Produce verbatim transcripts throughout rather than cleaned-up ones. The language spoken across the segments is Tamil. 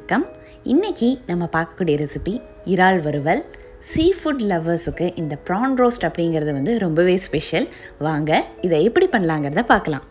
வணக்கம். இன்னைக்கு நம்ம பார்க்கக்கூடிய ரெசிபி இறால் வறுவல். சீ ஃபுட் லவ்வர்ஸுக்கு இந்த ப்ரான் ரோஸ்ட் அப்படிங்கிறது வந்து ரொம்பவே ஸ்பெஷல். வாங்க இதை எப்படி பண்ணலாங்கிறத பார்க்கலாம்.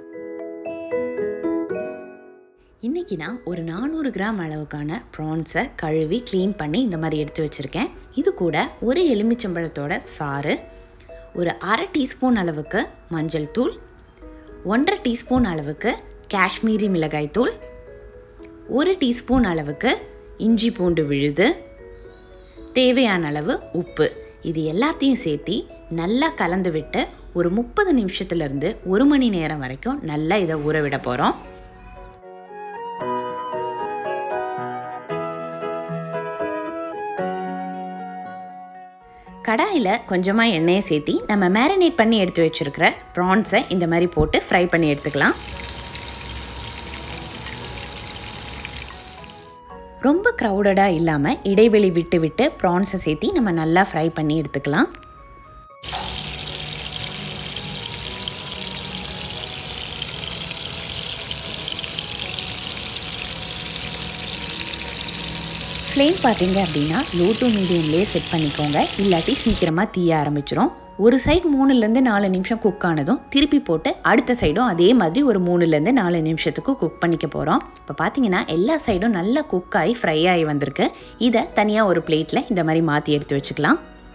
இன்றைக்கி நான் ஒரு நானூறு கிராம் அளவுக்கான ப்ரான்ஸை கழுவி க்ளீன் பண்ணி இந்த மாதிரி எடுத்து வச்சுருக்கேன். இது கூட ஒரு எலுமிச்சம்பழத்தோட சாறு, ஒரு அரை டீஸ்பூன் அளவுக்கு மஞ்சள் தூள், ஒன்றரை டீஸ்பூன் அளவுக்கு காஷ்மீரி மிளகாய் தூள், ஒரு டீஸ்பூன் அளவுக்கு இஞ்சி பூண்டு விழுது, தேவையான அளவு உப்பு, இது எல்லாத்தையும் சேர்த்து நல்லா கலந்து விட்டு ஒரு முப்பது நிமிஷத்துலேருந்து ஒரு மணி நேரம் வரைக்கும் நல்லா இதை ஊற விட போகிறோம். கடாயில் கொஞ்சமாக எண்ணெயை சேர்த்தி நம்ம மேரினேட் பண்ணி எடுத்து வச்சுருக்கிற ப்ரான்ஸை இந்த மாதிரி போட்டு ஃப்ரை பண்ணி எடுத்துக்கலாம். ரொம்ப க்ரௌடடாக இல்லாமல் இடைவெளி விட்டு விட்டு ப்ரான்ஸை சேர்த்தி நம்ம நல்லா ஃப்ரை பண்ணி எடுத்துக்கலாம். ஃப்ளேம் பார்த்தீங்க அப்படின்னா லோ டு மீடியம்லேயே செட் பண்ணிக்கோங்க, இல்லாட்டி சீக்கிரமாக தீய ஆரம்பிச்சிடும். ஒரு சைடு மூணுலேருந்து நாலு நிமிஷம் குக் ஆனதும் திருப்பி போட்டு அடுத்த சைடும் அதே மாதிரி ஒரு மூணுலேருந்து நாலு நிமிஷத்துக்கு குக் பண்ணிக்க போகிறோம். இப்போ பார்த்தீங்கன்னா எல்லா சைடும் நல்லா குக் ஆகி ஃப்ரை ஆகி வந்திருக்கு. இதை தனியாக ஒரு பிளேட்டில் இந்த மாதிரி மாற்றி எடுத்து வச்சுக்கலாம்.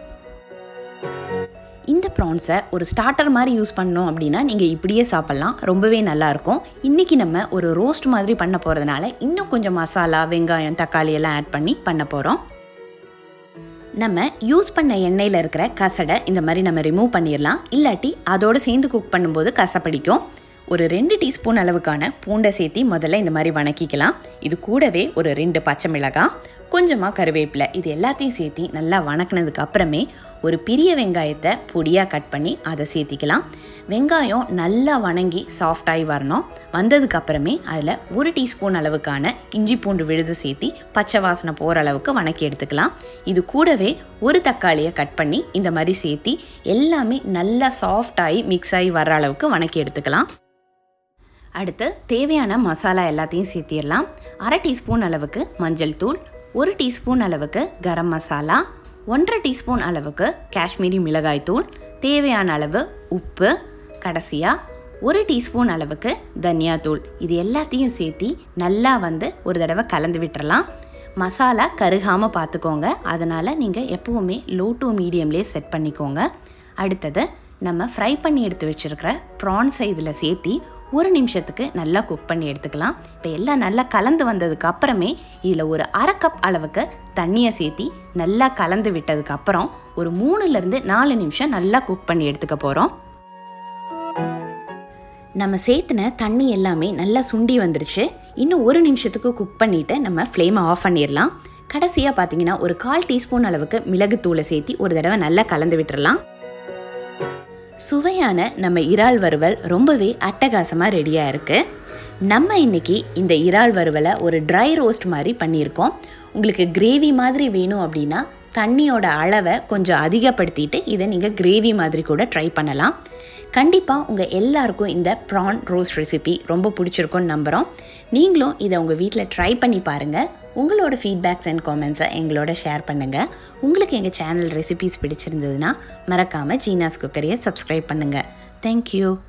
இந்த ப்ரான்ஸை ஒரு ஸ்டார்டர் மாதிரி யூஸ் பண்ணோம் அப்படின்னா நீங்கள் இப்படியே சாப்பிட்லாம், ரொம்பவே நல்லாயிருக்கும். இன்றைக்கி நம்ம ஒரு ரோஸ்ட் மாதிரி பண்ண போகிறதுனால இன்னும் கொஞ்சம் மசாலா, வெங்காயம், தக்காளி எல்லாம் ஆட் பண்ணி பண்ண போகிறோம். நம்ம யூஸ் பண்ண எண்ணெயில் இருக்கிற கசடை இந்த மாதிரி நம்ம ரிமூவ் பண்ணிடலாம், இல்லாட்டி அதோடு சேர்ந்து குக் பண்ணும்போது கசப்படிக்கும். ஒரு ரெண்டு டீஸ்பூன் அளவுக்கான பூண்டை சேர்த்தி முதல்ல இந்த மாதிரி வணக்கிக்கலாம். இது கூடவே ஒரு ரெண்டு பச்சை மிளகாய், கொஞ்சமாக கருவேப்பிலை, இது எல்லாத்தையும் சேர்த்தி நல்லா வணக்கினதுக்கு அப்புறமே ஒரு பெரிய வெங்காயத்தை பொடியாக கட் பண்ணி அதை சேர்த்திக்கலாம். வெங்காயம் நல்லா வணங்கி சாஃப்டாகி வரணும். வந்ததுக்கப்புறமே அதில் ஒரு டீஸ்பூன் அளவுக்கான இஞ்சி பூண்டு விழுது சேர்த்தி பச்சை வாசனை போகிற அளவுக்கு வணக்கி எடுத்துக்கலாம். இது கூடவே ஒரு தக்காளியை கட் பண்ணி இந்த மாதிரி சேர்த்தி எல்லாமே நல்லா சாஃப்டாகி மிக்ஸ் ஆகி வர்ற அளவுக்கு வணக்கி எடுத்துக்கலாம். அடுத்து தேவையான மசாலா எல்லாத்தையும் சேர்த்திடலாம். அரை டீஸ்பூன் அளவுக்கு மஞ்சள் தூள், ஒரு டீஸ்பூன் அளவுக்கு கரம் மசாலா, ஒன்றரை டீஸ்பூன் அளவுக்கு காஷ்மீரி மிளகாய் தூள், தேவையான அளவு உப்பு, கடைசியாக ஒரு டீஸ்பூன் அளவுக்கு தனியாத்தூள், இது எல்லாத்தையும் சேர்த்தி நல்லா வந்து ஒரு தடவை கலந்து விட்டுறலாம். மசாலா கருகாமல் பார்த்துக்கோங்க, அதனால் நீங்கள் எப்போவுமே லோ டு மீடியம்லேயே செட் பண்ணிக்கோங்க. அடுத்தது நம்ம ஃப்ரை பண்ணி எடுத்து வச்சுருக்கிற ப்ரான்ஸை இதில் சேர்த்தி ஒரு நிமிஷத்துக்கு நல்லா குக் பண்ணி எடுத்துக்கலாம். இப்போ எல்லாம் நல்லா கலந்து வந்ததுக்கு அப்புறமே இதில் ஒரு அரை கப் அளவுக்கு தண்ணியை சேர்த்தி நல்லா கலந்து விட்டதுக்கு அப்புறம் ஒரு மூணுலேருந்து நாலு நிமிஷம் நல்லா குக் பண்ணி எடுத்துக்க போகிறோம். நம்ம சேர்த்துன தண்ணி எல்லாமே நல்லா சுண்டி வந்துருச்சு. இன்னும் ஒரு நிமிஷத்துக்கு குக் பண்ணிவிட்டு நம்ம ஃப்ளேமை ஆஃப் பண்ணிடலாம். கடைசியாக பார்த்தீங்கன்னா ஒரு கால் டீஸ்பூன் அளவுக்கு மிளகுத்தூளை சேர்த்தி ஒரு தடவை நல்லா கலந்து விட்டுறலாம். சுவையான நம்ம இறால் வறுவல் ரொம்பவே அட்டகாசமாக ரெடியாக இருக்குது. நம்ம இன்றைக்கி இந்த இறால் வறுவலை ஒரு ட்ரை ரோஸ்ட் மாதிரி பண்ணியிருக்கோம். உங்களுக்கு கிரேவி மாதிரி வேணும் அப்படின்னா தண்ணியோட அளவை கொஞ்சம் அதிகப்படுத்திட்டு இதை நீங்கள் கிரேவி மாதிரி கூட ட்ரை பண்ணலாம். கண்டிப்பாக உங்கள் எல்லாருக்கும் இந்த ப்ரான் ரோஸ்ட் ரெசிபி ரொம்ப பிடிச்சிருக்குன்னு நம்புகிறோம். நீங்களும் இதை உங்கள் வீட்டில் ட்ரை பண்ணி பாருங்கள். உங்களோட ஃபீட்பேக்ஸ் அண்ட் காமெண்ட்ஸை எங்களோட ஷேர் பண்ணுங்கள். உங்களுக்கு எங்கள் சேனல் ரெசிபிஸ் பிடிச்சிருந்ததுன்னா மறக்காமல் ஜீனாஸ் குக்கரியை சப்ஸ்கிரைப் பண்ணுங்கள். தேங்க்யூ.